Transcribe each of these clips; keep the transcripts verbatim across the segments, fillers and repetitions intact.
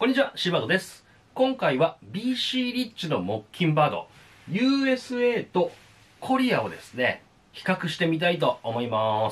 こんにちは、柴田です。今回は ビーシー リッチのモッキンバード ユーエスエー とコリアをですね、比較してみたいと思います。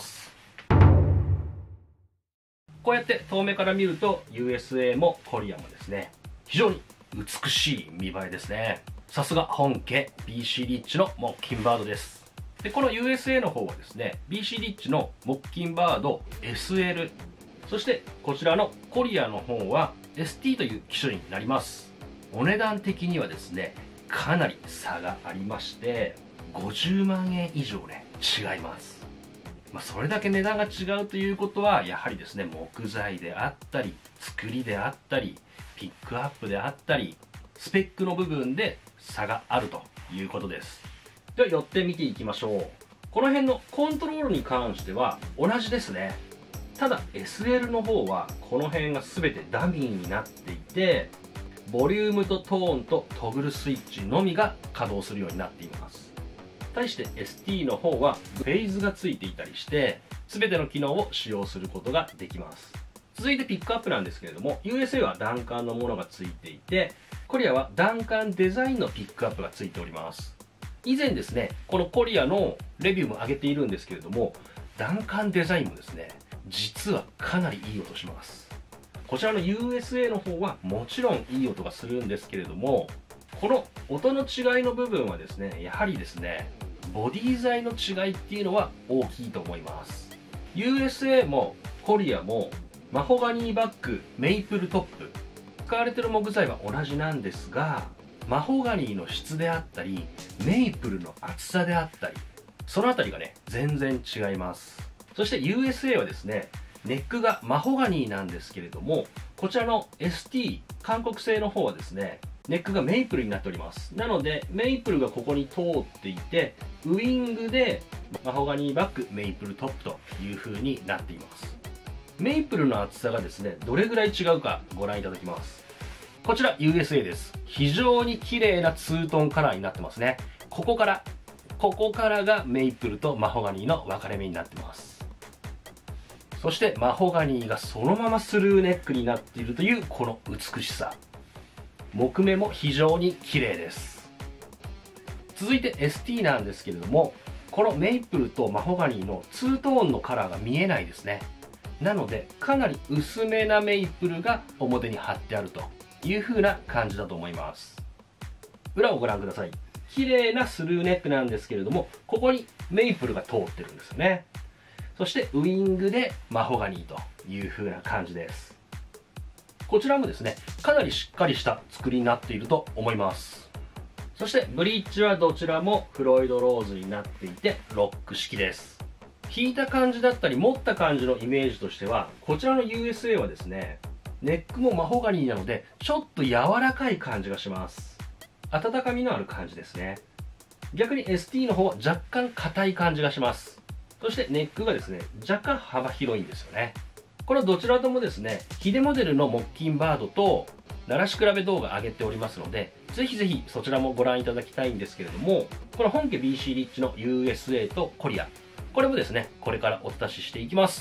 こうやって遠目から見ると ユーエスエー もコリアもですね、非常に美しい見栄えですね。さすが本家 ビーシー リッチのモッキンバードです。で、この ユーエスエー の方はですね、ビーシー リッチのモッキンバード エスエル、そしてこちらのコリアの方は エスティー という機種になります。お値段的にはですね、かなり差がありまして、ごじゅうまんえん以上ね、違います。まあ、それだけ値段が違うということは、やはりですね、木材であったり、作りであったり、ピックアップであったり、スペックの部分で差があるということです。では、寄って見ていきましょう。この辺のコントロールに関しては同じですね。ただ エスエル の方はこの辺が全てダミーになっていて、ボリュームとトーンとトグルスイッチのみが稼働するようになっています。対して エスティー の方はフェイズがついていたりして全ての機能を使用することができます。続いてピックアップなんですけれども、 ユーエスエー は弾丸のものがついていて、コリアは弾丸デザインのピックアップがついております。以前ですね、このコリアのレビューも上げているんですけれども、弾丸デザインもですね、実はかなりいい音します。こちらの ユーエスエー の方はもちろんいい音がするんですけれども、この音の違いの部分はですね、やはりですね、ボディ材の違いっていうのは大きいと思います。 ユーエスエー もコリアもマホガニーバッグ、メイプルトップ、使われている木材は同じなんですが、マホガニーの質であったりメイプルの厚さであったり、そのあたりがね、全然違います。そして ユーエスエー はですね、ネックがマホガニーなんですけれども、こちらの エスティー 韓国製の方はですね、ネックがメイプルになっております。なのでメイプルがここに通っていて、ウイングでマホガニーバッグ、メイプルトップという風になっています。メイプルの厚さがですね、どれぐらい違うかご覧いただきます。こちら ユーエスエー です。非常に綺麗なツートンカラーになってますね。ここからここからがメイプルとマホガニーの分かれ目になってます。そしてマホガニーがそのままスルーネックになっているというこの美しさ。木目も非常に綺麗です。続いて エスティー なんですけれども、このメイプルとマホガニーのツートーンのカラーが見えないですね。なのでかなり薄めなメイプルが表に貼ってあるという風な感じだと思います。裏をご覧ください。綺麗なスルーネックなんですけれども、ここにメイプルが通ってるんですよね。そしてウイングでマホガニーという風な感じです。こちらもですね、かなりしっかりした作りになっていると思います。そしてブリッジはどちらもフロイドローズになっていてロック式です。引いた感じだったり持った感じのイメージとしては、こちらの ユーエスエー はですね、ネックもマホガニーなのでちょっと柔らかい感じがします。温かみのある感じですね。逆に エスティー の方は若干硬い感じがします。そしてネックがですね、若干幅広いんですよね。これはどちらともですね、ヒデモデルのモッキンバードと鳴らし比べ動画上げておりますので、ぜひぜひそちらもご覧いただきたいんですけれども、この本家 ビーシー リッチの ユーエスエー とコリア、これもですね、これからお出ししていきます。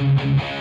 す。